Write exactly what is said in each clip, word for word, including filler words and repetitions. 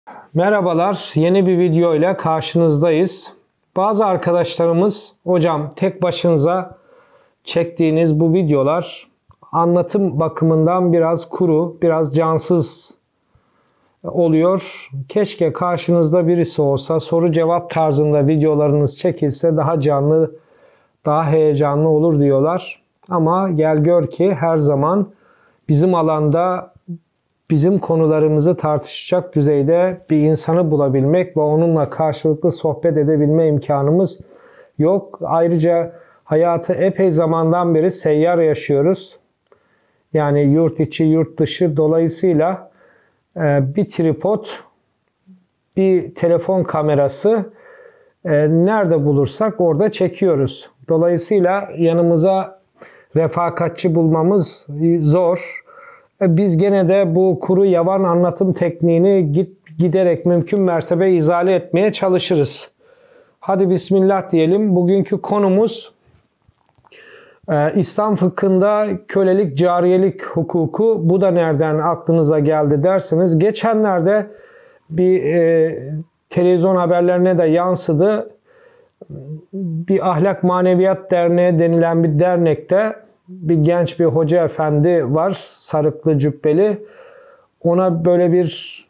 Merhabalar, yeni bir video ile karşınızdayız. Bazı arkadaşlarımız, hocam tek başınıza çektiğiniz bu videolar anlatım bakımından biraz kuru, biraz cansız oluyor. Keşke karşınızda birisi olsa, soru cevap tarzında videolarınız çekilse daha canlı, daha heyecanlı olur diyorlar. Ama gel gör ki her zaman bizim alanda bizim konularımızı tartışacak düzeyde bir insanı bulabilmek ve onunla karşılıklı sohbet edebilme imkanımız yok. Ayrıca hayatı epey zamandan beri seyyar yaşıyoruz. Yani yurt içi, yurt dışı, dolayısıyla bir tripod, bir telefon kamerası nerede bulursak orada çekiyoruz. Dolayısıyla yanımıza refakatçi bulmamız zor. Biz gene de bu kuru yavan anlatım tekniğini git, giderek mümkün mertebe izale etmeye çalışırız. Hadi bismillah diyelim. Bugünkü konumuz e, İslam fıkhında kölelik, cariyelik hukuku. Bu da nereden aklınıza geldi dersiniz. Geçenlerde bir e, televizyon haberlerine de yansıdı. Bir Ahlak Maneviyat Derneği denilen bir dernekte bir genç bir hoca efendi var, sarıklı cübbeli. Ona böyle bir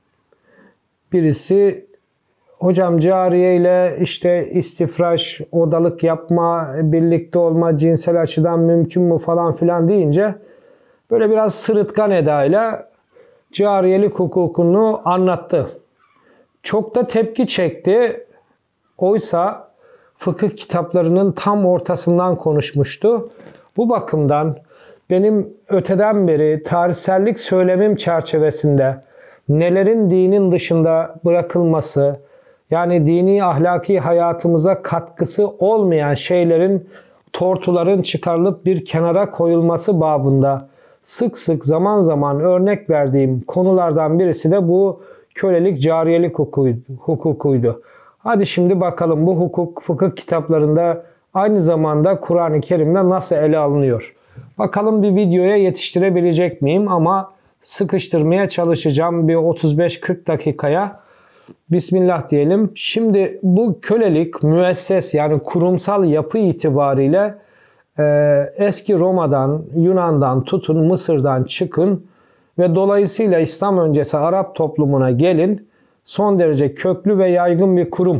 birisi, hocam cariye ile işte istifraş, odalık yapma, birlikte olma cinsel açıdan mümkün mü falan filan deyince böyle biraz sırıtkan edayla cariyelik hukukunu anlattı. Çok da tepki çekti. Oysa fıkıh kitaplarının tam ortasından konuşmuştu. Bu bakımdan benim öteden beri tarihsellik söylemim çerçevesinde nelerin dinin dışında bırakılması, yani dini ahlaki hayatımıza katkısı olmayan şeylerin, tortuların çıkarılıp bir kenara koyulması babında sık sık zaman zaman örnek verdiğim konulardan birisi de bu kölelik, cariyelik hukukuydu. Hadi şimdi bakalım bu hukuk fıkıh kitaplarında aynı zamanda Kur'an-ı Kerim'de nasıl ele alınıyor? Bakalım bir videoya yetiştirebilecek miyim, ama sıkıştırmaya çalışacağım bir otuz beş kırk dakikaya. Bismillah diyelim. Şimdi bu kölelik müesses, yani kurumsal yapı itibariyle e, eski Roma'dan, Yunan'dan tutun, Mısır'dan çıkın ve dolayısıyla İslam öncesi Arap toplumuna gelin, son derece köklü ve yaygın bir kurum.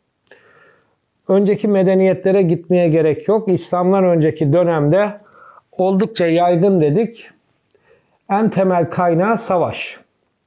Önceki medeniyetlere gitmeye gerek yok. İslam'dan önceki dönemde oldukça yaygın dedik. En temel kaynağı savaş.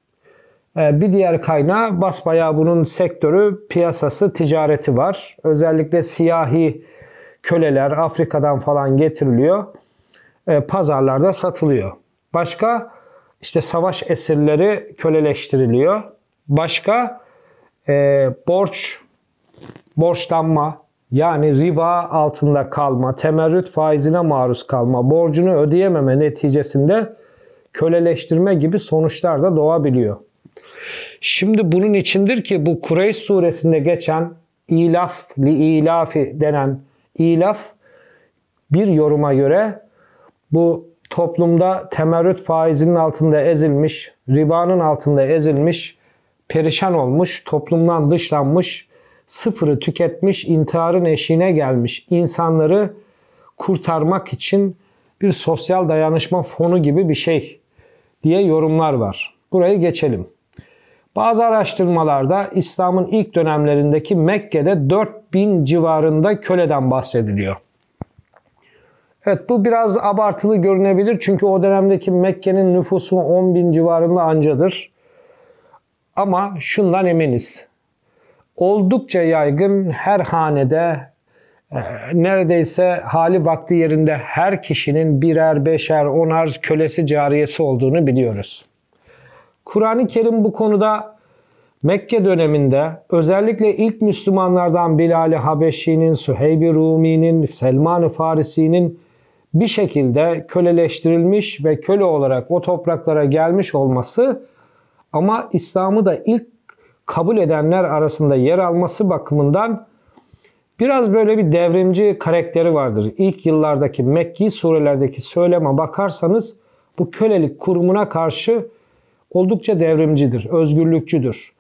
Bir diğer kaynağı basbayağı bunun sektörü, piyasası, ticareti var. Özellikle siyahi köleler Afrika'dan falan getiriliyor. Pazarlarda satılıyor. Başka işte savaş esirleri köleleştiriliyor. Başka e, borç, borçlanma, yani riba altında kalma, temerrüt faizine maruz kalma, borcunu ödeyememe neticesinde köleleştirme gibi sonuçlar da doğabiliyor. Şimdi bunun içindir ki bu Kureyş suresinde geçen ilaf, li ilafi denen ilaf, bir yoruma göre bu toplumda temerrüt faizinin altında ezilmiş, ribanın altında ezilmiş, perişan olmuş, toplumdan dışlanmış, sıfırı tüketmiş, intiharın eşiğine gelmiş insanları kurtarmak için bir sosyal dayanışma fonu gibi bir şey diye yorumlar var. Burayı geçelim. Bazı araştırmalarda İslam'ın ilk dönemlerindeki Mekke'de dört bin civarında köleden bahsediliyor. Evet, bu biraz abartılı görünebilir çünkü o dönemdeki Mekke'nin nüfusu on bin civarında ancadır. Ama şundan eminiz. Oldukça yaygın, her hanede e, neredeyse hali vakti yerinde her kişinin birer, beşer, onar kölesi, cariyesi olduğunu biliyoruz. Kur'an-ı Kerim bu konuda Mekke döneminde özellikle ilk Müslümanlardan Bilal-i Habeşi'nin, Süheyb-i Rumi'nin, Selman-ı Farisi'nin bir şekilde köleleştirilmiş ve köle olarak o topraklara gelmiş olması, ama İslam'ı da ilk kabul edenler arasında yer alması bakımından biraz böyle bir devrimci karakteri vardır. İlk yıllardaki Mekki surelerdeki söyleme bakarsanız bu kölelik kurumuna karşı oldukça devrimcidir, özgürlükçüdür.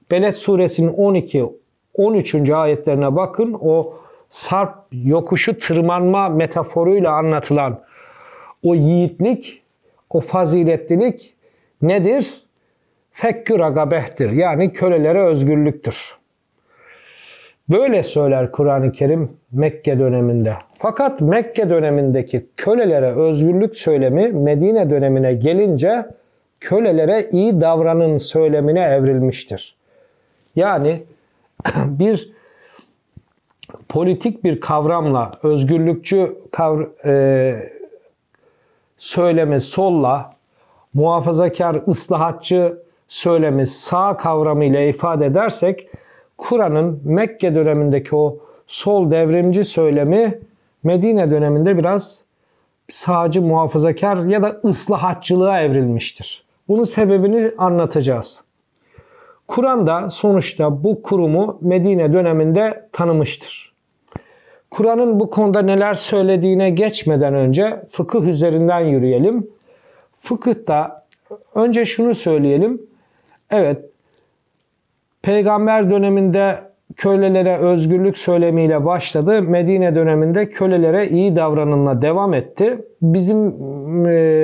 Beled suresinin on iki on üçüncü ayetlerine bakın. O sarp yokuşu tırmanma metaforuyla anlatılan o yiğitlik, o faziletlilik nedir? Fekkü ragabehtir. Yani kölelere özgürlüktür. Böyle söyler Kur'an-ı Kerim Mekke döneminde. Fakat Mekke dönemindeki kölelere özgürlük söylemi Medine dönemine gelince kölelere iyi davranın söylemine evrilmiştir. Yani bir politik bir kavramla özgürlükçü kavr e, söylemi solla, muhafazakar, ıslahatçı söylemi sağ kavramıyla ifade edersek Kur'an'ın Mekke dönemindeki o sol devrimci söylemi Medine döneminde biraz sağcı, muhafazakar ya da ıslahatçılığa evrilmiştir. Bunun sebebini anlatacağız. Kur'an'da sonuçta bu kurumu Medine döneminde tanımıştır. Kur'an'ın bu konuda neler söylediğine geçmeden önce fıkıh üzerinden yürüyelim. Fıkıhta önce şunu söyleyelim. Evet, Peygamber döneminde kölelere özgürlük söylemiyle başladı. Medine döneminde kölelere iyi davranınla devam etti. Bizim e,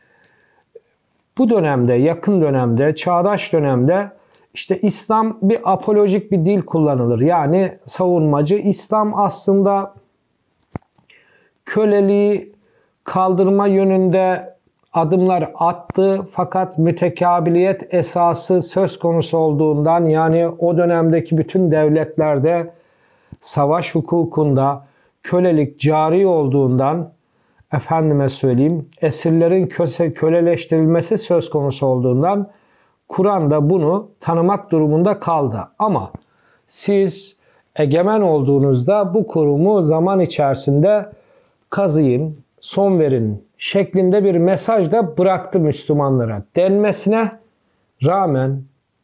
bu dönemde, yakın dönemde, çağdaş dönemde işte İslam bir apolojik bir dil kullanılır. Yani savunmacı. İslam aslında köleliği kaldırma yönünde adımlar attı. Fakat mütekabiliyet esası söz konusu olduğundan, yani o dönemdeki bütün devletlerde savaş hukukunda kölelik cari olduğundan, efendime söyleyeyim, esirlerin köse, köleleştirilmesi söz konusu olduğundan Kur'an'da bunu tanımak durumunda kaldı. Ama siz egemen olduğunuzda bu kurumu zaman içerisinde kazıyın, son verin şeklinde bir mesaj da bıraktı Müslümanlara denmesine rağmen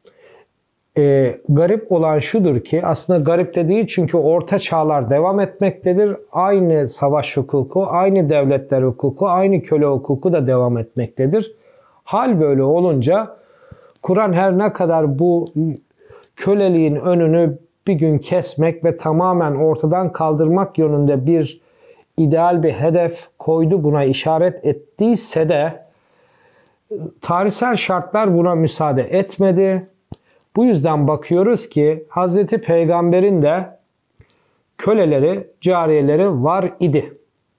e, garip olan şudur ki, aslında garip de değil çünkü orta çağlar devam etmektedir. Aynı savaş hukuku, aynı devletler hukuku, aynı köle hukuku da devam etmektedir. Hal böyle olunca Kur'an her ne kadar bu köleliğin önünü bir gün kesmek ve tamamen ortadan kaldırmak yönünde bir ideal bir hedef koydu, buna işaret ettiyse de tarihsel şartlar buna müsaade etmedi. Bu yüzden bakıyoruz ki Hazreti Peygamber'in de köleleri, cariyeleri var idi.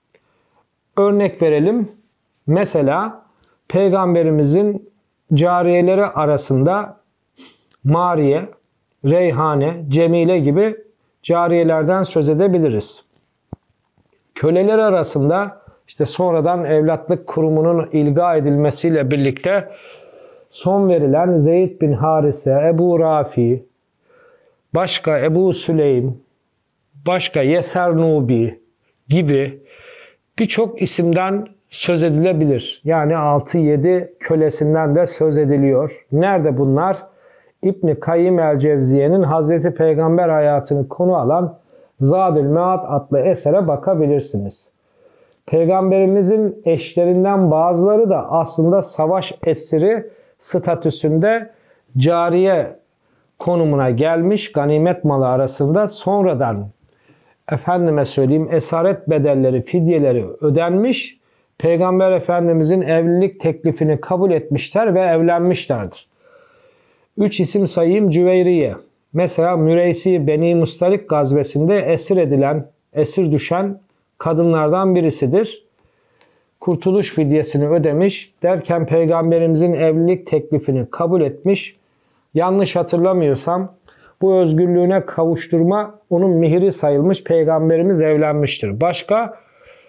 Örnek verelim. Mesela Peygamberimizin cariyeleri arasında Mariye, Reyhane, Cemile gibi cariyelerden söz edebiliriz. Köleler arasında işte sonradan evlatlık kurumunun ilga edilmesiyle birlikte son verilen Zeyd bin Harise, Ebu Rafi, başka Ebu Süleym, başka Yeser Nubi gibi birçok isimden söz edilebilir. Yani altı yedi kölesinden de söz ediliyor. Nerede bunlar? İbn-i Kayyim el-Cevziye'nin Hazreti Peygamber hayatını konu alan Zadül Mead adlı esere bakabilirsiniz. Peygamberimizin eşlerinden bazıları da aslında savaş esiri statüsünde cariye konumuna gelmiş, ganimet malı arasında sonradan efendime söyleyeyim esaret bedelleri, fidyeleri ödenmiş, Peygamber Efendimizin evlilik teklifini kabul etmişler ve evlenmişlerdir. Üç isim sayayım. Cüveyriye. Mesela Müreysi Beni Mustalik gazvesinde esir edilen, esir düşen kadınlardan birisidir. Kurtuluş fidyesini ödemiş derken Peygamberimizin evlilik teklifini kabul etmiş. Yanlış hatırlamıyorsam bu özgürlüğüne kavuşturma onun mihri sayılmış, Peygamberimiz evlenmiştir. Başka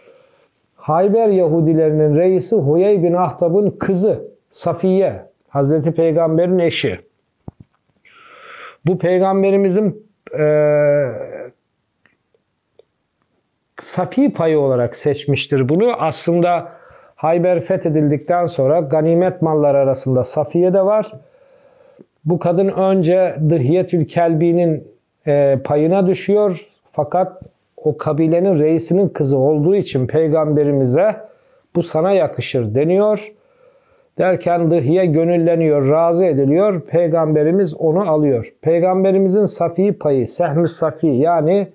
Hayber Yahudilerinin reisi Huyey bin Ahtab'ın kızı Safiye, Hazreti Peygamber'in eşi. Bu Peygamberimizin e, safi payı olarak seçmiştir bunu. Aslında Hayber fethedildikten sonra ganimet malları arasında Safiye de var. Bu kadın önce Dıhiyetül Kelbi'nin e, payına düşüyor. Fakat o kabilenin reisinin kızı olduğu için Peygamberimize bu sana yakışır deniyor. Derken dıhiye gönülleniyor, razı ediliyor. Peygamberimiz onu alıyor. Peygamberimizin safi payı, sehm-i safi yani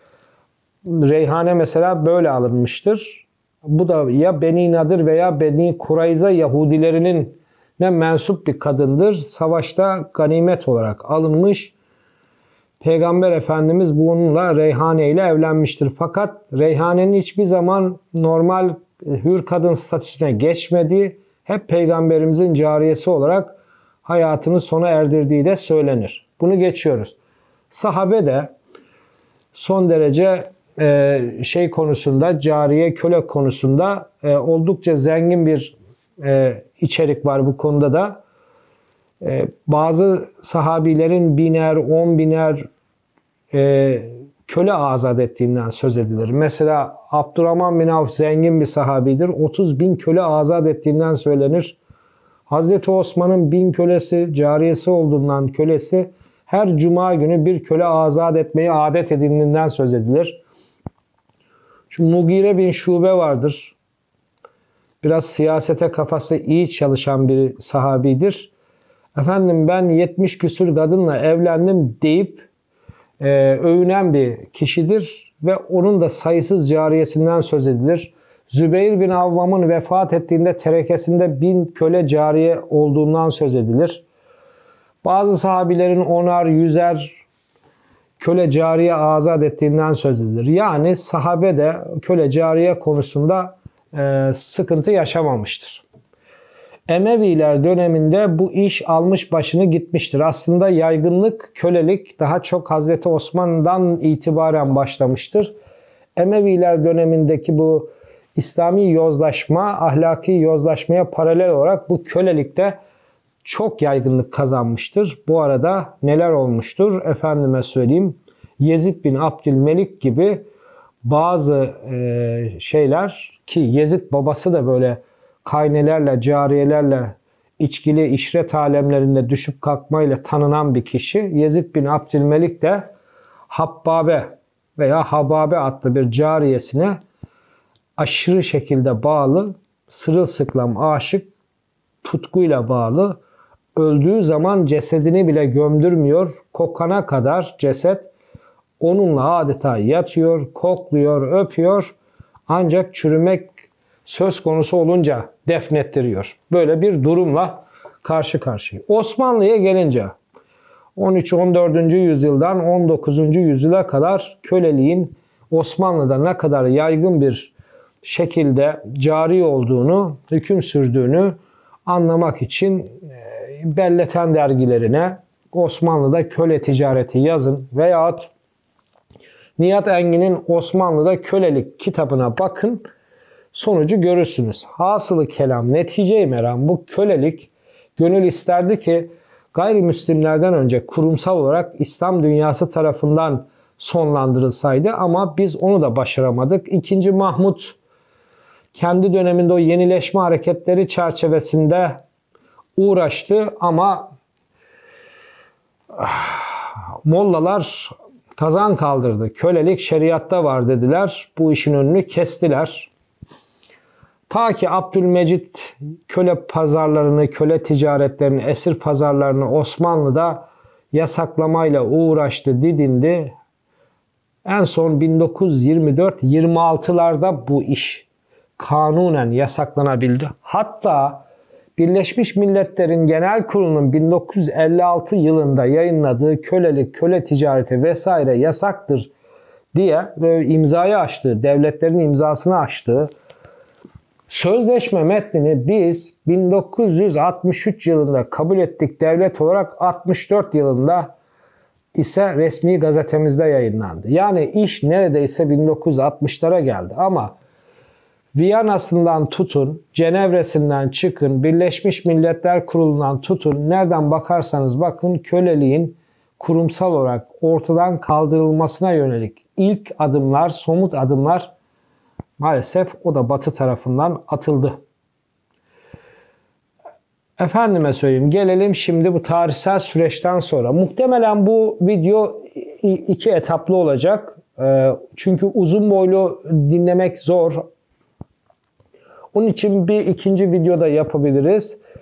reyhane mesela böyle alınmıştır. Bu da ya Beni Nadir veya Beni Kurayza Yahudilerinin ne mensup bir kadındır. Savaşta ganimet olarak alınmış. Peygamber Efendimiz bununla Reyhane ile evlenmiştir. Fakat Reyhane'nin hiçbir zaman normal hür kadın statüsüne geçmedi. Hep Peygamberimizin cariyesi olarak hayatını sona erdirdiği de söylenir. Bunu geçiyoruz. Sahabe de son derece e, şey konusunda, cariye, köle konusunda e, oldukça zengin bir e, içerik var bu konuda da. E, bazı sahabilerin biner, on biner e, köle azat ettiğinden söz edilir. Mesela Abdurrahman bin Avf zengin bir sahabidir. otuz bin köle azat ettiğinden söylenir. Hazreti Osman'ın bin kölesi, cariyesi olduğundan kölesi her cuma günü bir köle azat etmeyi adet edindiğinden söz edilir. Şu Mugire bin Şube vardır. Biraz siyasete kafası iyi çalışan bir sahabidir. Efendim ben yetmiş küsür kadınla evlendim deyip e, övünen bir kişidir ve onun da sayısız cariyesinden söz edilir. Zübeyir bin Avvam'ın vefat ettiğinde terekesinde bin köle cariye olduğundan söz edilir. Bazı sahabilerin onar, yüzer köle cariye azat ettiğinden söz edilir. Yani sahabe de köle cariye konusunda e, sıkıntı yaşamamıştır. Emeviler döneminde bu iş almış başını gitmiştir. Aslında yaygınlık, kölelik daha çok Hazreti Osman'dan itibaren başlamıştır. Emeviler dönemindeki bu İslami yozlaşma, ahlaki yozlaşmaya paralel olarak bu kölelikte çok yaygınlık kazanmıştır. Bu arada neler olmuştur? Efendime söyleyeyim, Yezid bin Abdülmelik gibi bazı e, şeyler ki Yezid babası da böyle kaynelerle, cariyelerle içkili işret alemlerinde düşüp kalkmayla tanınan bir kişi. Yezid bin Abdülmelik de Habbabe veya Hababe adlı bir cariyesine aşırı şekilde bağlı, sırılsıklam aşık, tutkuyla bağlı. Öldüğü zaman cesedini bile gömdürmüyor. Kokana kadar ceset onunla adeta yatıyor, kokluyor, öpüyor. Ancak çürümek söz konusu olunca defnettiriyor. Böyle bir durumla karşı karşıya. Osmanlı'ya gelince on üç on dördüncü yüzyıldan on dokuzuncu yüzyıla kadar köleliğin Osmanlı'da ne kadar yaygın bir şekilde cari olduğunu, hüküm sürdüğünü anlamak için Belleten dergilerine Osmanlı'da köle ticareti yazın veyahut Nihat Engin'in Osmanlı'da kölelik kitabına bakın, sonucu görürsünüz. Hasılı kelam, netice-i meram bu kölelik gönül isterdi ki gayrimüslimlerden önce kurumsal olarak İslam dünyası tarafından sonlandırılsaydı ama biz onu da başaramadık. İkinci Mahmut kendi döneminde o yenileşme hareketleri çerçevesinde uğraştı ama mollalar kazan kaldırdı. Kölelik şeriatta var dediler. Bu işin önünü kestiler. Ta ki Abdülmecit köle pazarlarını, köle ticaretlerini, esir pazarlarını Osmanlı'da yasaklamayla uğraştı, didindi. En son bin dokuz yüz yirmi dört yirmi altılarda bu iş kanunen yasaklanabildi. Hatta Birleşmiş Milletler'in Genel Kurulu'nun bin dokuz yüz elli altı yılında yayınladığı kölelik, köle ticareti vesaire yasaktır diye böyle imzayı açtığı, devletlerin imzasını açtığı sözleşme metnini biz bin dokuz yüz altmış üç yılında kabul ettik devlet olarak, altmış dört yılında ise resmi gazetemizde yayınlandı. Yani iş neredeyse bin dokuz yüz altmışlara geldi ama Viyana'sından tutun, Cenevre'sinden çıkın, Birleşmiş Milletler Kurulu'ndan tutun, nereden bakarsanız bakın köleliğin kurumsal olarak ortadan kaldırılmasına yönelik ilk adımlar, somut adımlar maalesef o da Batı tarafından atıldı. Efendime söyleyeyim, gelelim şimdi bu tarihsel süreçten sonra. Muhtemelen bu video iki etaplı olacak. Çünkü uzun boylu dinlemek zor. Onun için bir ikinci videoda yapabiliriz.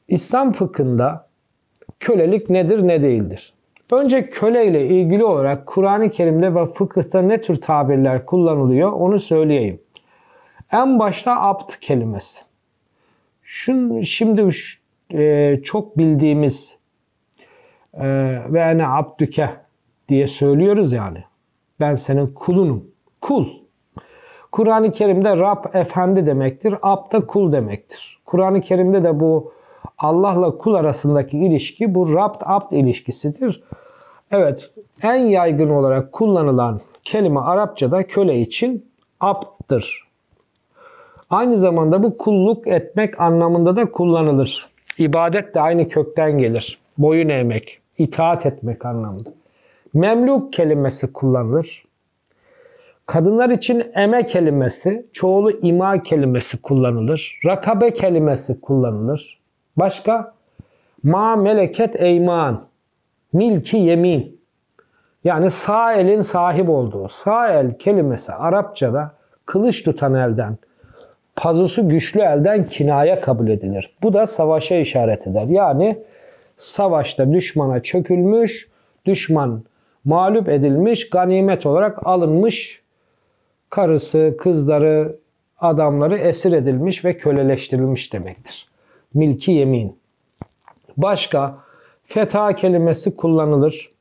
İslam fıkhında kölelik nedir, ne değildir? Önce köle ile ilgili olarak Kur'an-ı Kerim'de ve fıkıhta ne tür tabirler kullanılıyor onu söyleyeyim. En başta abd kelimesi. Şun, şimdi e, çok bildiğimiz e, ve ene abdüke diye söylüyoruz yani. Ben senin kulunum. Kul. Kur'an-ı Kerim'de Rab efendi demektir. Abd da kul demektir. Kur'an-ı Kerim'de de bu Allah'la kul arasındaki ilişki bu Rab-abd ilişkisidir. Evet, en yaygın olarak kullanılan kelime Arapçada köle için abd'dır. Aynı zamanda bu kulluk etmek anlamında da kullanılır. İbadet de aynı kökten gelir. Boyun eğmek, itaat etmek anlamında. Memluk kelimesi kullanılır. Kadınlar için eme kelimesi, çoğulu ima kelimesi kullanılır. Rakabe kelimesi kullanılır. Başka? Ma meleket eyman, milki yemin. Yani sağ elin sahip olduğu. Sağ el kelimesi Arapçada kılıç tutan elden, pazusu güçlü elden kinaya kabul edilir. Bu da savaşa işaret eder. Yani savaşta düşmana çökülmüş, düşman mağlup edilmiş, ganimet olarak alınmış, karısı, kızları, adamları esir edilmiş ve köleleştirilmiş demektir. Milki yemin. Başka, fetha kelimesi kullanılır.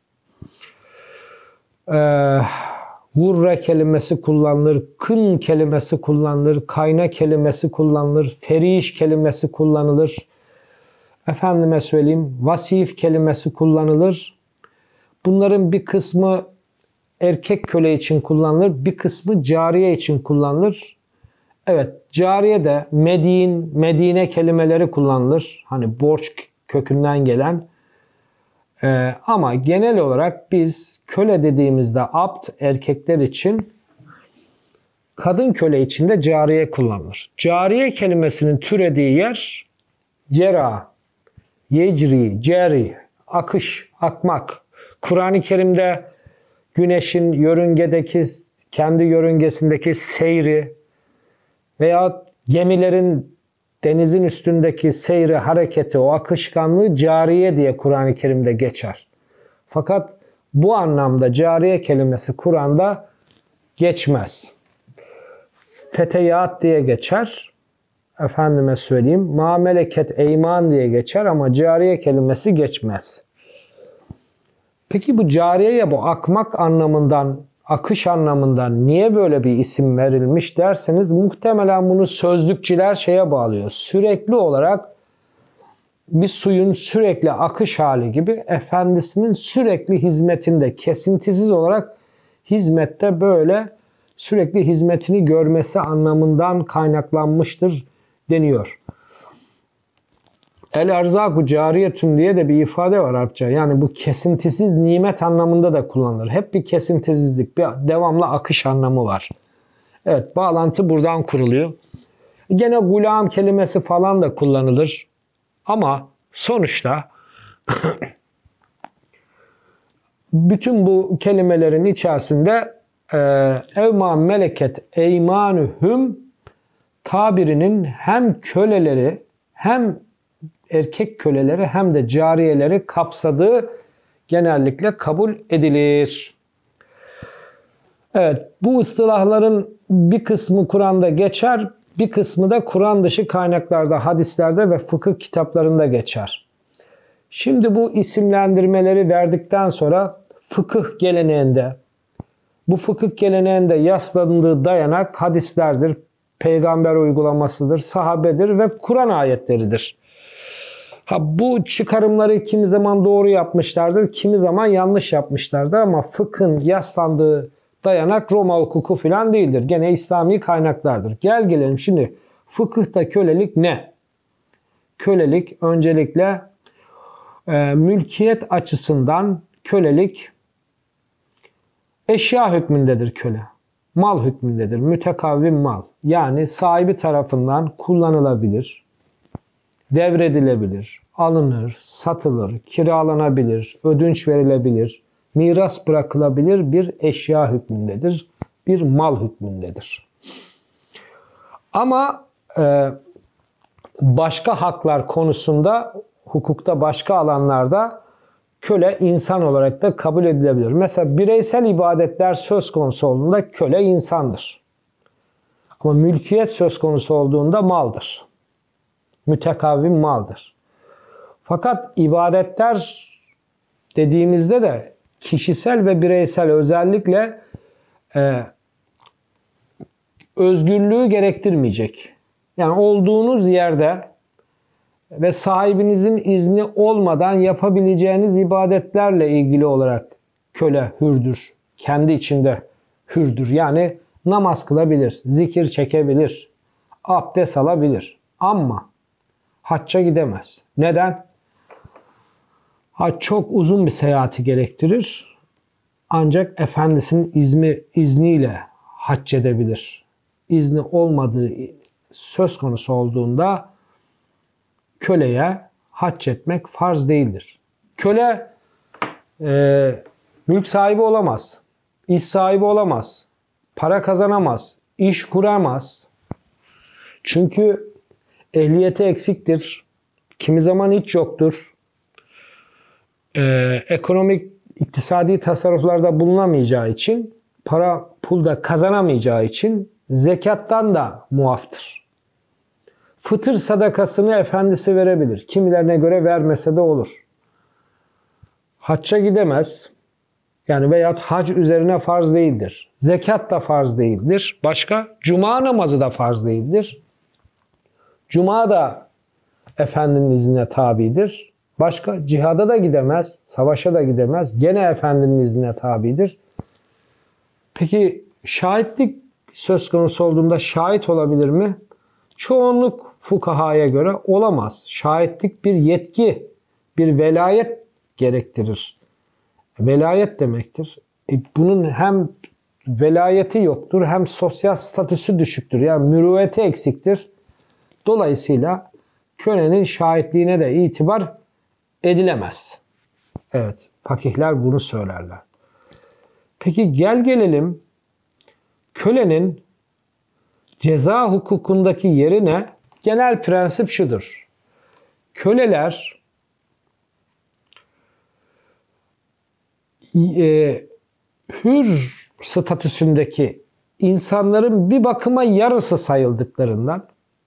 Ee, Vurre kelimesi kullanılır. Kın kelimesi kullanılır. Kayna kelimesi kullanılır. Feriş kelimesi kullanılır. Efendime söyleyeyim, vasif kelimesi kullanılır. Bunların bir kısmı erkek köle için kullanılır. Bir kısmı cariye için kullanılır. Evet, cariye de Medin, Medine kelimeleri kullanılır. Hani borç kökünden gelen. Ee, ama genel olarak biz köle dediğimizde abd erkekler için, kadın köle için de cariye kullanılır. Cariye kelimesinin türediği yer cera, yecri, ceri, akış, akmak. Kur'an-ı Kerim'de güneşin yörüngedeki, kendi yörüngesindeki seyri veya gemilerin denizin üstündeki seyri, hareketi, o akışkanlığı cariye diye Kur'an-ı Kerim'de geçer. Fakat bu anlamda cariye kelimesi Kur'an'da geçmez. Feteyat diye geçer. Efendime söyleyeyim, ma meleket eyman diye geçer ama cariye kelimesi geçmez. Peki bu cariyeye bu akmak anlamından, akış anlamından niye böyle bir isim verilmiş derseniz muhtemelen bunu sözlükçüler şeye bağlıyor. Sürekli olarak bir suyun sürekli akış hali gibi efendisinin sürekli hizmetinde, kesintisiz olarak hizmette böyle sürekli hizmetini görmesi anlamından kaynaklanmıştır deniyor. El erzaku cariyetun diye de bir ifade var Arapça. Yani bu kesintisiz nimet anlamında da kullanılır. Hep bir kesintisizlik, bir devamlı akış anlamı var. Evet, bağlantı buradan kuruluyor. Gene gulam kelimesi falan da kullanılır. Ama sonuçta bütün bu kelimelerin içerisinde evma meleket eymanuhum tabirinin hem köleleri hem erkek köleleri hem de cariyeleri kapsadığı genellikle kabul edilir. Evet, bu ıstılahların bir kısmı Kur'an'da geçer, bir kısmı da Kur'an dışı kaynaklarda, hadislerde ve fıkıh kitaplarında geçer. Şimdi bu isimlendirmeleri verdikten sonra fıkıh geleneğinde, bu fıkıh geleneğinde yaslandığı dayanak hadislerdir, peygamber uygulamasıdır, sahabedir ve Kur'an ayetleridir. Ha, bu çıkarımları kimi zaman doğru yapmışlardır, kimi zaman yanlış yapmışlardır ama fıkhın yaslandığı dayanak Roma hukuku falan değildir. Gene İslami kaynaklardır. Gel gelelim şimdi fıkıhta kölelik ne? Kölelik öncelikle e, mülkiyet açısından kölelik eşya hükmündedir köle. Mal hükmündedir. Mütekavvim mal. Yani sahibi tarafından kullanılabilir, devredilebilir, alınır, satılır, kiralanabilir, ödünç verilebilir, miras bırakılabilir bir eşya hükmündedir, bir mal hükmündedir. Ama e, başka haklar konusunda hukukta başka alanlarda köle insan olarak da kabul edilebilir. Mesela bireysel ibadetler söz konusu olduğunda köle insandır. Ama mülkiyet söz konusu olduğunda maldır. Mütekavvim maldır. Fakat ibadetler dediğimizde de kişisel ve bireysel özellikle e, özgürlüğü gerektirmeyecek. Yani olduğunuz yerde ve sahibinizin izni olmadan yapabileceğiniz ibadetlerle ilgili olarak köle hürdür. Kendi içinde hürdür. Yani namaz kılabilir, zikir çekebilir, abdest alabilir. Ama hacca gidemez. Neden? Hac çok uzun bir seyahati gerektirir. Ancak efendisinin izni, izniyle hac edebilir. İzni olmadığı söz konusu olduğunda köleye hac etmek farz değildir. Köle e, mülk sahibi olamaz, iş sahibi olamaz, para kazanamaz, iş kuramaz. Çünkü ehliyeti eksiktir, kimi zaman hiç yoktur. E, ekonomik, iktisadi tasarruflarda bulunamayacağı için, para pul da kazanamayacağı için zekattan da muaftır. Fıtır sadakasını efendisi verebilir. Kimilerine göre vermese de olur. Hacca gidemez. Yani veyahut hac üzerine farz değildir. Zekat da farz değildir. Başka? Cuma namazı da farz değildir. Cuma da efendinin iznine tabidir. Başka? Cihada da gidemez. Savaşa da gidemez. Gene efendinin iznine tabidir. Peki şahitlik söz konusu olduğunda şahit olabilir mi? Çoğunluk fukahaya göre olamaz. Şahitlik bir yetki, bir velayet gerektirir. Velayet demektir. E bunun hem velayeti yoktur hem sosyal statüsü düşüktür. Yani mürüvveti eksiktir. Dolayısıyla kölenin şahitliğine de itibar edilemez. Evet, fakihler bunu söylerler. Peki gel gelelim kölenin ceza hukukundaki yerine. Genel prensip şudur. Köleler e, hür statüsündeki insanların bir bakıma yarısı sayıldıklarından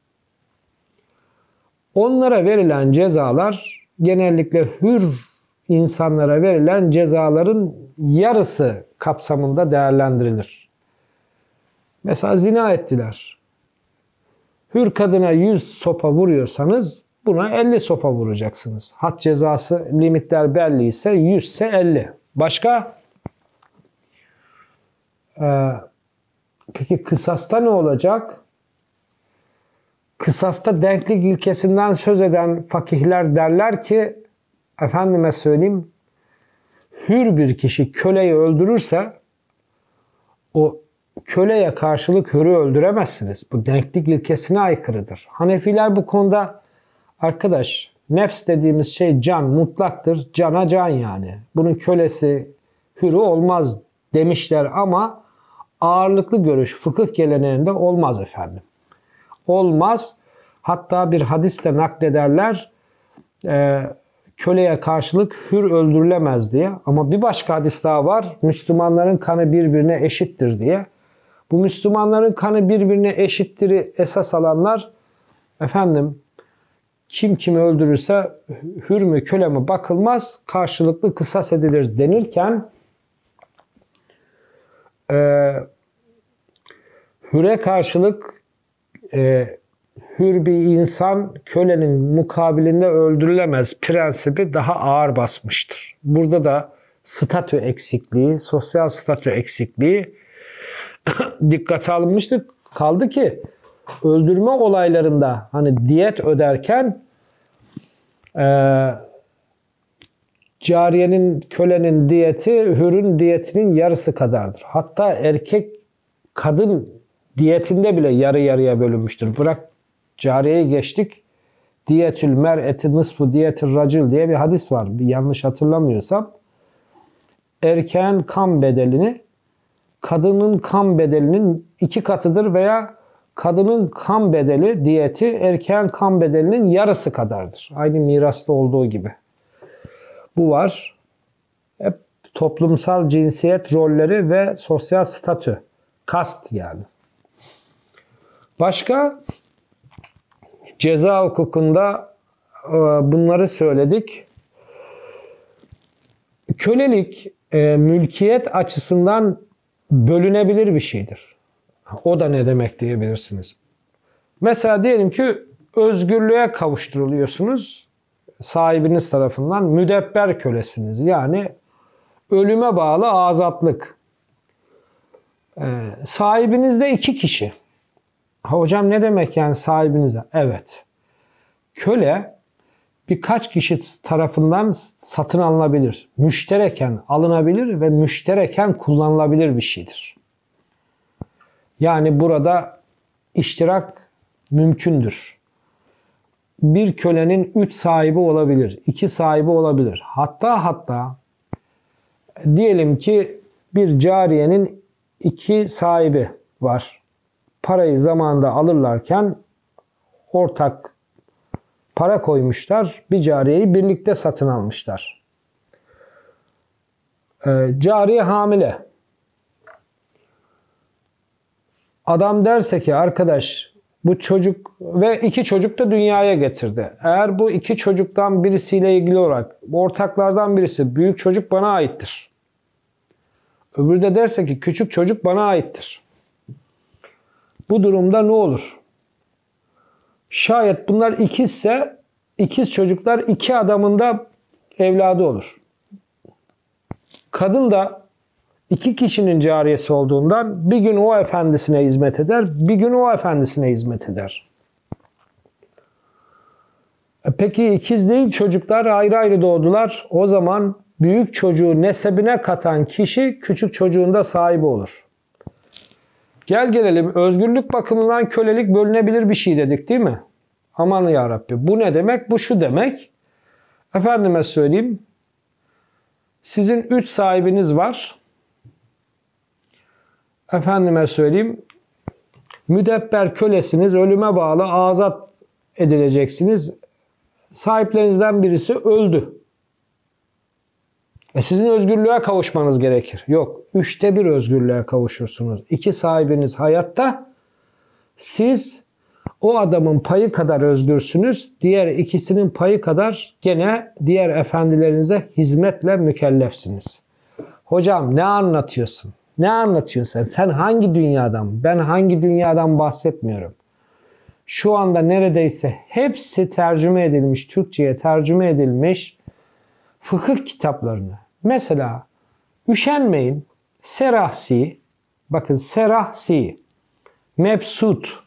onlara verilen cezalar genellikle hür insanlara verilen cezaların yarısı kapsamında değerlendirilir. Mesela zina ettiler. Hür kadına yüz sopa vuruyorsanız buna elli sopa vuracaksınız. Had cezası limitler belli ise yüz ise elli. Başka? Ee, peki kısasta ne olacak? Kısasta denklik ilkesinden söz eden fakihler derler ki, efendime söyleyeyim, hür bir kişi köleyi öldürürse o köleye karşılık hürü öldüremezsiniz. Bu denklik ilkesine aykırıdır. Hanefiler bu konuda, arkadaş, nefs dediğimiz şey can, mutlaktır. Cana can yani. Bunun kölesi hürü olmaz demişler ama ağırlıklı görüş fıkıh geleneğinde olmaz efendim. Olmaz. Hatta bir hadisle naklederler e, köleye karşılık hür öldürülemez diye. Ama bir başka hadis daha var. Müslümanların kanı birbirine eşittir diye. Bu Müslümanların kanı birbirine eşittir'i esas alanlar, efendim kim kimi öldürürse hür mü köle mi bakılmaz, karşılıklı kısas edilir denirken e, hüre karşılık e, hür bir insan kölenin mukabilinde öldürülemez prensibi daha ağır basmıştır. Burada da statü eksikliği, sosyal statü eksikliği dikkate alınmıştır. Kaldı ki öldürme olaylarında hani diyet öderken e, cariyenin, kölenin diyeti hürün diyetinin yarısı kadardır. Hatta erkek kadın diyetinde bile yarı yarıya bölünmüştür. Bırak cariyeyi geçtik. Diyetül mer'eti nısfu diyetir racil diye bir hadis var. Bir yanlış hatırlamıyorsam. Erkeğin kan bedelini kadının kan bedelinin iki katıdır veya kadının kan bedeli, diyeti erkeğin kan bedelinin yarısı kadardır. Aynı mirasta olduğu gibi. Bu var. Hep toplumsal cinsiyet rolleri ve sosyal statü. Kast yani. Başka ceza hukukunda bunları söyledik. Kölelik e, mülkiyet açısından bölünebilir bir şeydir. O da ne demek diyebilirsiniz. Mesela diyelim ki özgürlüğe kavuşturuluyorsunuz sahibiniz tarafından, müdebber kölesiniz. Yani ölüme bağlı azatlık. Ee, sahibiniz de iki kişi. Ha, hocam ne demek yani sahibinize? Evet. Köle birkaç kişi tarafından satın alınabilir. Müştereken alınabilir ve müştereken kullanılabilir bir şeydir. Yani burada iştirak mümkündür. Bir kölenin üç sahibi olabilir, iki sahibi olabilir. Hatta hatta diyelim ki bir cariyenin iki sahibi var. Parayı zamanında alırlarken ortak para koymuşlar. Bir cariyeyi birlikte satın almışlar. Ee, cariye hamile. Adam derse ki arkadaş bu çocuk ve iki çocuk da dünyaya getirdi. Eğer bu iki çocuktan birisiyle ilgili olarak ortaklardan birisi büyük çocuk bana aittir. Öbürü de derse ki küçük çocuk bana aittir. Bu durumda ne olur? Şayet bunlar ikizse ikiz çocuklar iki adamın da evladı olur. Kadın da iki kişinin cariyesi olduğundan bir gün o efendisine hizmet eder, bir gün o efendisine hizmet eder. E peki ikiz değil çocuklar ayrı ayrı doğdular. O zaman büyük çocuğu nesebine katan kişi küçük çocuğun da sahibi olur. Gel gelelim özgürlük bakımından kölelik bölünebilir bir şey dedik değil mi? Aman yarabbi bu ne demek? Bu şu demek. Efendime söyleyeyim. Sizin üç sahibiniz var. Efendime söyleyeyim. Müdebber kölesiniz. Ölüme bağlı azat edileceksiniz. Sahiplerinizden birisi öldü. E sizin özgürlüğe kavuşmanız gerekir. Yok. Üçte bir özgürlüğe kavuşursunuz. İki sahibiniz hayatta. Siz o adamın payı kadar özgürsünüz. Diğer ikisinin payı kadar gene diğer efendilerinize hizmetle mükellefsiniz. Hocam ne anlatıyorsun? Ne anlatıyorsun sen? Sen hangi dünyadan? Ben hangi dünyadan bahsetmiyorum. Şu anda neredeyse hepsi tercüme edilmiş, Türkçe'ye tercüme edilmiş fıkıh kitaplarını. Mesela üşenmeyin. Serahsi, bakın Serahsi, Mebsut.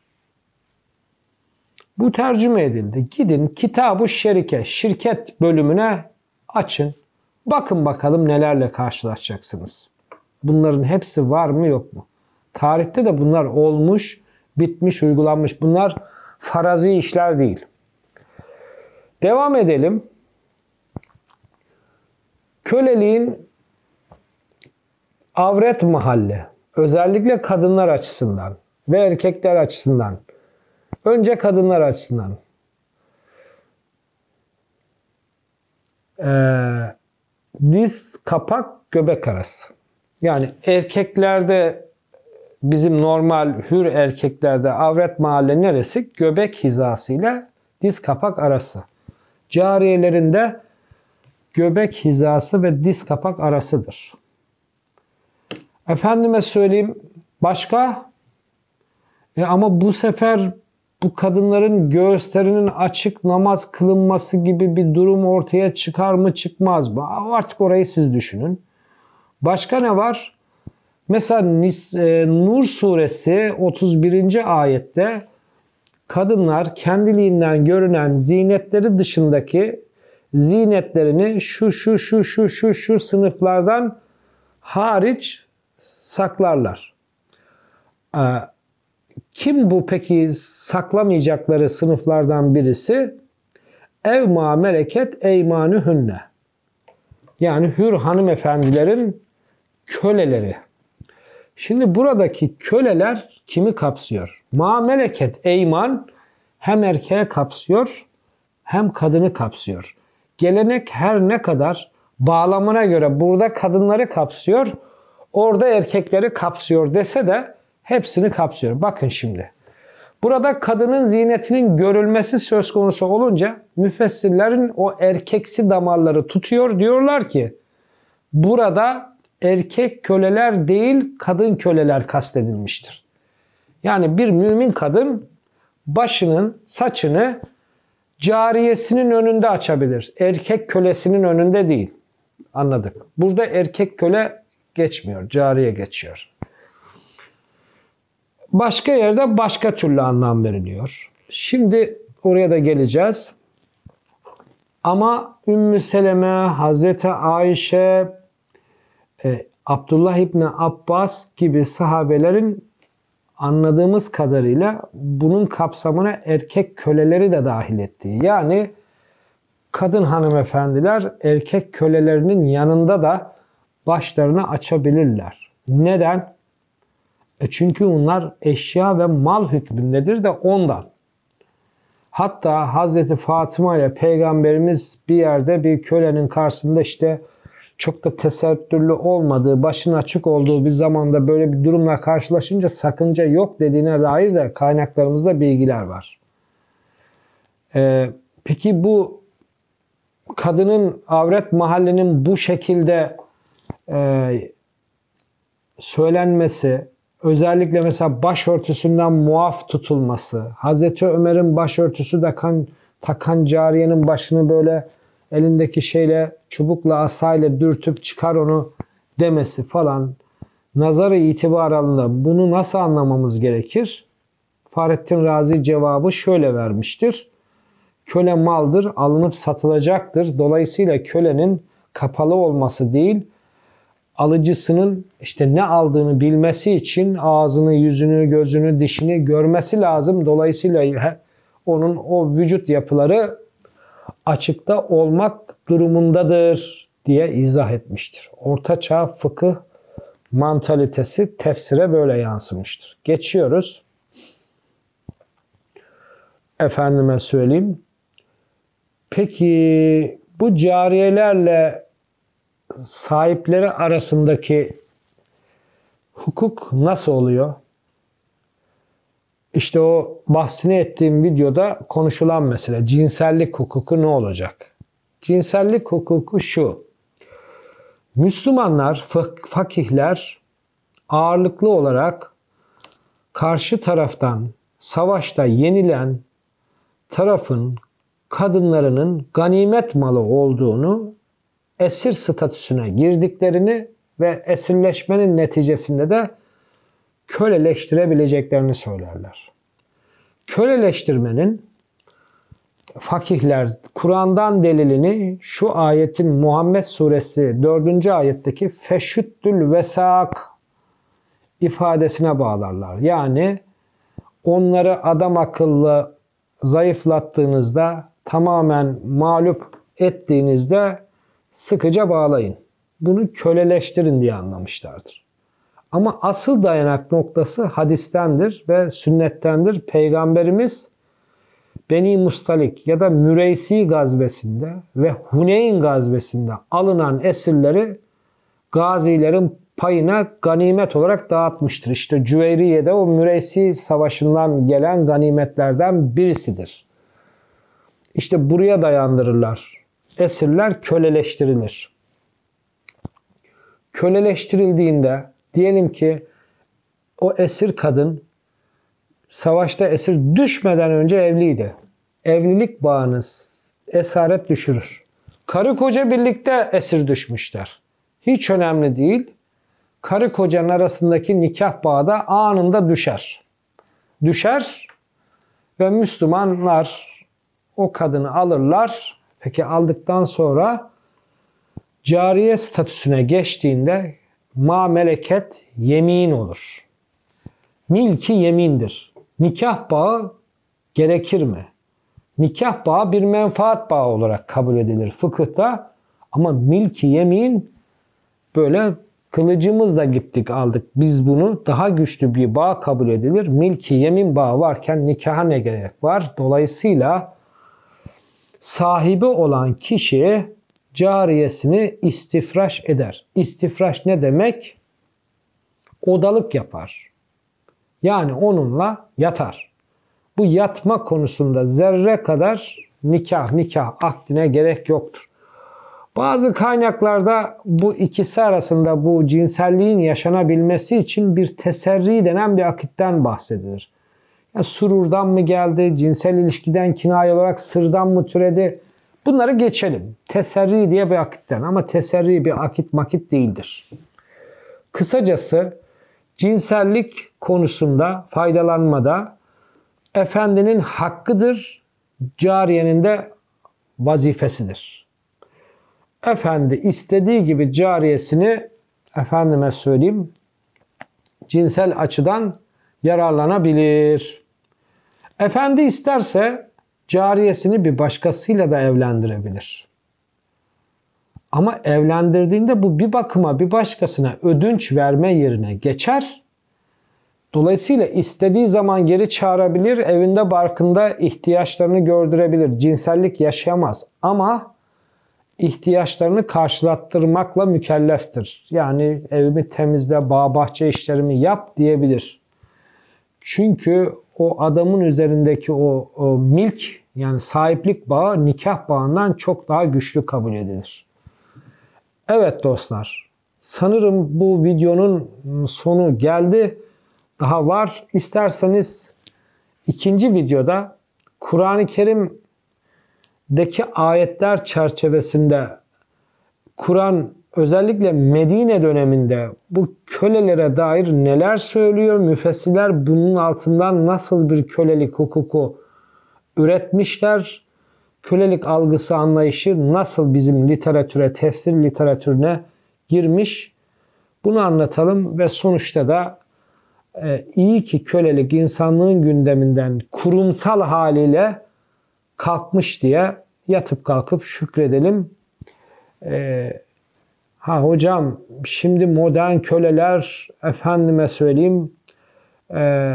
Bu tercüme edildi. Gidin Kitab-ı Şerike, şirket bölümüne açın. Bakın bakalım nelerle karşılaşacaksınız. Bunların hepsi var mı yok mu? Tarihte de bunlar olmuş, bitmiş, uygulanmış. Bunlar farazi işler değil. Devam edelim. Köleliğin avret mahalli, özellikle kadınlar açısından ve erkekler açısından. Önce kadınlar açısından. Ee, diz, kapak, göbek arası. Yani erkeklerde bizim normal hür erkeklerde avret mahalle neresi? Göbek hizası ile diz kapak arası. Cariyelerinde göbek hizası ve diz kapak arasıdır. Efendime söyleyeyim başka? E ama bu sefer bu kadınların göğüslerinin açık namaz kılınması gibi bir durum ortaya çıkar mı çıkmaz mı? Artık orayı siz düşünün. Başka ne var? Mesela Nur suresi otuz birinci ayette kadınlar kendiliğinden görünen zinetleri dışındaki zinetlerini şu şu şu şu şu şu sınıflardan hariç saklarlar. Ee, kim bu peki saklamayacakları sınıflardan birisi? Ev ma meleket eymanühünne. Yani hür hanımefendilerin köleleri. Şimdi buradaki köleler kimi kapsıyor? Ma meleket eyman hem erkeğe kapsıyor hem kadını kapsıyor. Gelenek her ne kadar bağlamına göre burada kadınları kapsıyor, orada erkekleri kapsıyor dese de hepsini kapsıyor. Bakın şimdi. Burada kadının zinetinin görülmesi söz konusu olunca müfessirlerin o erkeksi damarları tutuyor. Diyorlar ki burada erkek köleler değil kadın köleler kastedilmiştir. Yani bir mümin kadın başının saçını cariyesinin önünde açabilir. Erkek kölesinin önünde değil. Anladık. Burada erkek köle geçmiyor. Cariye geçiyor. Başka yerde başka türlü anlam veriliyor. Şimdi oraya da geleceğiz. Ama Ümmü Seleme, Hazreti Ayşe, e, Abdullah İbni Abbas gibi sahabelerin anladığımız kadarıyla bunun kapsamına erkek köleleri de dahil ettiği. Yani kadın hanımefendiler erkek kölelerinin yanında da başlarını açabilirler. Neden? E çünkü onlar eşya ve mal hükmündedir de ondan. Hatta Hazreti Fatıma ile Peygamberimiz bir yerde bir kölenin karşısında işte çok da tesettürlü olmadığı, başının açık olduğu bir zamanda böyle bir durumla karşılaşınca sakınca yok dediğine dair de kaynaklarımızda bilgiler var. Ee, peki bu kadının avret mahallinin bu şekilde e, söylenmesi, özellikle mesela başörtüsünden muaf tutulması, Hazreti Ömer'in başörtüsü takan, takan cariyenin başını böyle elindeki şeyle, çubukla, asayla dürtüp çıkar onu demesi falan, nazarı itibar alında bunu nasıl anlamamız gerekir? Fahrettin Razi cevabı şöyle vermiştir. Köle maldır, alınıp satılacaktır. Dolayısıyla kölenin kapalı olması değil, alıcısının işte ne aldığını bilmesi için ağzını, yüzünü, gözünü, dişini görmesi lazım. Dolayısıyla onun o vücut yapıları açıkta olmak durumundadır diye izah etmiştir. Ortaçağ fıkıh mantalitesi tefsire böyle yansımıştır. Geçiyoruz. Efendime söyleyeyim. Peki bu cariyelerle sahipleri arasındaki hukuk nasıl oluyor? İşte o bahsini ettiğim videoda konuşulan mesele. Cinsellik hukuku ne olacak? Cinsellik hukuku şu. Müslümanlar, fakihler ağırlıklı olarak karşı taraftan savaşta yenilen tarafın kadınlarının ganimet malı olduğunu, esir statüsüne girdiklerini ve esirleşmenin neticesinde de köleleştirebileceklerini söylerler. Köleleştirmenin fakihler Kur'an'dan delilini şu ayetin Muhammed suresi dördüncü ayetteki feşüttül vesak ifadesine bağlarlar. Yani onları adam akıllı zayıflattığınızda, tamamen mağlup ettiğinizde sıkıca bağlayın. Bunu köleleştirin diye anlamışlardır. Ama asıl dayanak noktası hadistendir ve sünnettendir. Peygamberimiz Beni Mustalik ya da Müreysi gazvesinde ve Huneyn gazvesinde alınan esirleri gazilerin payına ganimet olarak dağıtmıştır. İşte Cüveyriye'de o Müreysi savaşından gelen ganimetlerden birisidir. İşte buraya dayandırırlar. Esirler köleleştirilir. Köleleştirildiğinde diyelim ki o esir kadın savaşta esir düşmeden önce evliydi. Evlilik bağını esaret düşürür. Karı koca birlikte esir düşmüşler. Hiç önemli değil. Karı kocanın arasındaki nikah bağı da anında düşer. Düşer ve Müslümanlar o kadını alırlar. Peki aldıktan sonra cariye statüsüne geçtiğinde ma meleket yemin olur. Milki yemindir. Nikah bağı gerekir mi? Nikah bağı bir menfaat bağı olarak kabul edilir fıkıhta. Ama milki yemin böyle Kılıcımızla gittik aldık biz bunu. Daha güçlü bir bağ kabul edilir. Milki yemin bağı varken nikaha ne gerek var? Dolayısıyla sahibi olan kişi cariyesini istifraş eder. İstifraş ne demek? Odalık yapar. Yani onunla yatar. Bu yatma konusunda zerre kadar nikah, nikah akdine gerek yoktur. Bazı kaynaklarda bu ikisi arasında bu cinselliğin yaşanabilmesi için bir teserri denen bir akitten bahsedilir. Yani sururdan mı geldi, cinsel ilişkiden kinaye olarak sırdan mı türedi? Bunları geçelim. Teserri diye bir akitten, ama teserri bir akit makit değildir. Kısacası cinsellik konusunda faydalanmada efendinin hakkıdır, cariyenin de vazifesidir. Efendi istediği gibi cariyesini, efendime söyleyeyim, cinsel açıdan yararlanabilir. Efendi isterse cariyesini bir başkasıyla da evlendirebilir. Ama evlendirdiğinde bu bir bakıma bir başkasına ödünç verme yerine geçer. Dolayısıyla istediği zaman geri çağırabilir, evinde barkında ihtiyaçlarını gördürebilir. Cinsellik yaşayamaz ama ihtiyaçlarını karşılattırmakla mükelleftir. Yani evimi temizle, bağ bahçe işlerimi yap diyebilir. Çünkü o adamın üzerindeki o, o milk, yani sahiplik bağı nikah bağından çok daha güçlü kabul edilir. Evet dostlar, sanırım bu videonun sonu geldi. Daha var. İsterseniz ikinci videoda Kur'an-ı Kerim'deki ayetler çerçevesinde Kur'an özellikle Medine döneminde bu kölelere dair neler söylüyor? Müfessirler bunun altından nasıl bir kölelik hukuku üretmişler? Kölelik algısı, anlayışı nasıl bizim literatüre, tefsir literatürüne girmiş? Bunu anlatalım ve sonuçta da e, iyi ki kölelik insanlığın gündeminden kurumsal haliyle kalkmış diye yatıp kalkıp şükredelim. E, ha hocam şimdi modern köleler, efendime söyleyeyim, e,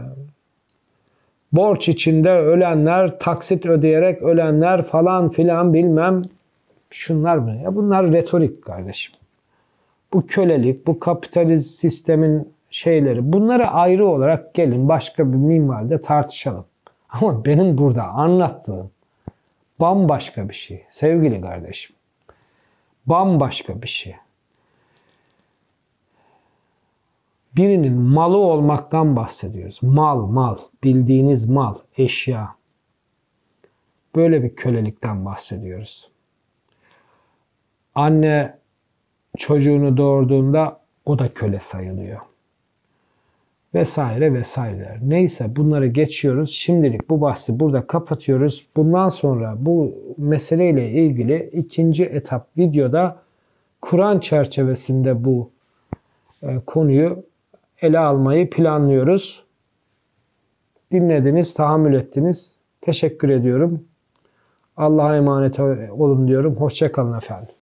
borç içinde ölenler, taksit ödeyerek ölenler falan filan bilmem şunlar mı? Ya bunlar retorik kardeşim. Bu kölelik, bu kapitalist sistemin şeyleri, bunları ayrı olarak gelin başka bir minvalde tartışalım. Ama benim burada anlattığım bambaşka bir şey sevgili kardeşim. Bambaşka bir şey. Birinin malı olmaktan bahsediyoruz. Mal, mal. Bildiğiniz mal, eşya. Böyle bir kölelikten bahsediyoruz. Anne çocuğunu doğurduğunda o da köle sayılıyor. Vesaire vesaireler. Neyse bunları geçiyoruz. Şimdilik bu bahsi burada kapatıyoruz. Bundan sonra bu meseleyle ilgili ikinci etap videoda Kur'an çerçevesinde bu e, konuyu ele almayı planlıyoruz. Dinlediniz, tahammül ettiniz. Teşekkür ediyorum. Allah'a emanet olun diyorum. Hoşça kalın efendim.